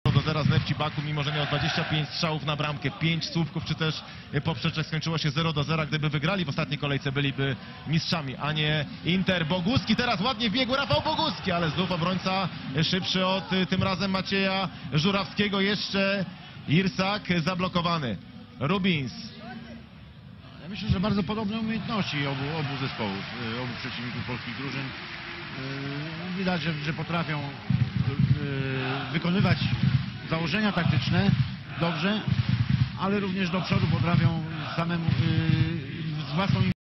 do 0 z Nefci Baku, mimo że miał 25 strzałów na bramkę, 5 słupków, czy też poprzeczek, skończyło się 0-0. Gdyby wygrali w ostatniej kolejce, byliby mistrzami, a nie Inter. Boguski teraz ładnie biegł, Rafał Boguski, ale znów obrońca szybszy od tym razem Macieja Żurawskiego. Jeszcze Irsak zablokowany. Rubins. Ja myślę, że bardzo podobne umiejętności obu zespołów, obu przeciwników polskich drużyn. Widać, że potrafią wykonywać założenia taktyczne dobrze, ale również do przodu potrafią z własną